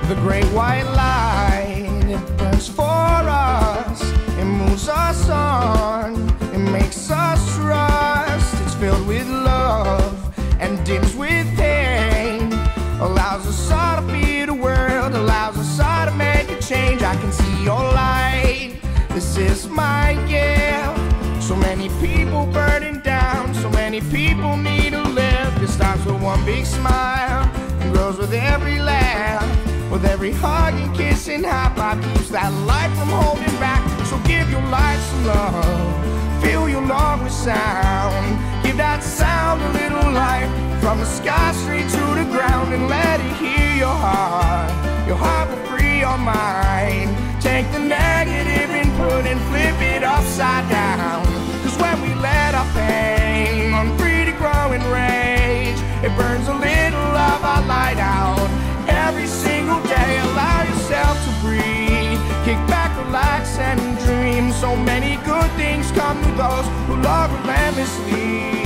The great white light, it burns for us, it moves us on, it makes us trust. It's filled with love and dims with pain, allows us all to feel the world, allows us all to make a change. I can see your light, this is my gift. So many people burning down, so many people need to live. It starts with one big smile and grows with every laugh, with every hug and kiss and high five, keeps that light from holding back. So give your light some love, fill your love with sound, give that sound a little life, from the sky straight to the ground, and let it hear your heart will free your mind. Take the negative input and flip it upside down, cause when we let our pain run free to grow and rage, it burns a little of our light out. Every single day, allow yourself to breathe, kick back, relax, and dream. So many good things come to those who love relentlessly.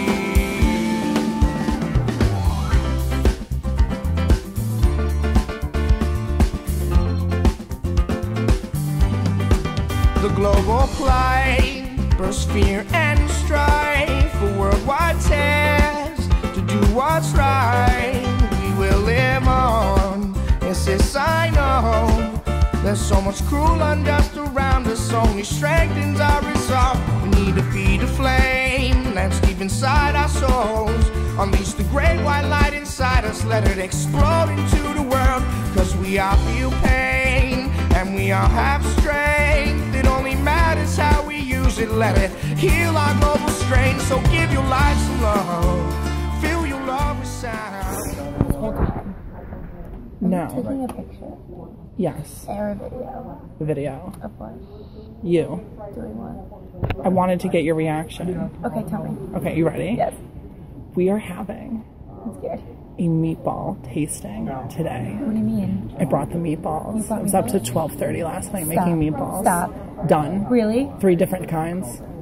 The global plight bursts fear and strife, a worldwide test to do what's right. We will live on, yes, I know. There's so much cruel unjust around us, only strengthens our resolve. We need to feed the flame that's deep inside our souls. Unleash the great white light inside us, let it explode into the world. Cause we all feel pain, and we all have strength. It only matters how we use it, let it heal our global strain. So give your life some love, fill your love with sound. No. Taking a picture. Yes. Or a video. Video. Of what? You. Doing what? I wanted to get your reaction. Okay, tell me. Okay, you ready? Yes. We are having I'm scared. a meatball tasting today. What do you mean? I brought the meatballs. You brought I was up to meatballs? 12:30 last night Stop. making meatballs. Stop. Done. Really? 3 different kinds.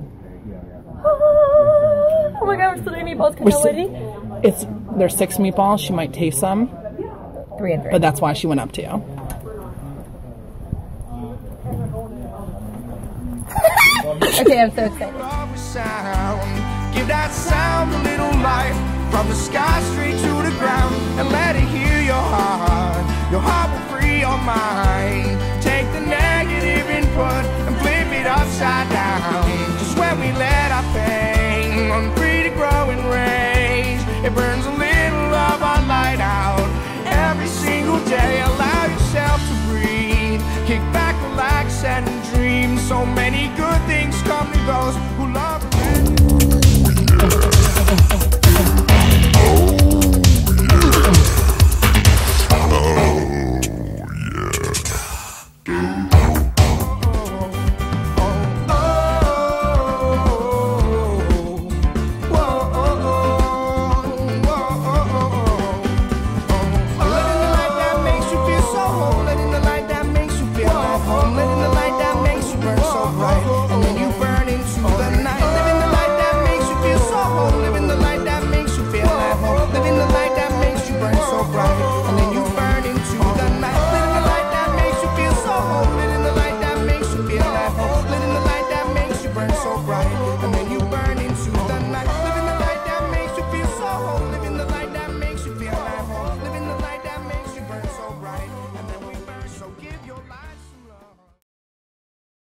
Oh my god, we're still doing meatballs. Can you wait? There's 6 meatballs. She might taste some, 3 and 3. but that's why she went up to you. Okay, I'm so excited. Give that sound a little life, from the sky straight to the ground, and let it hear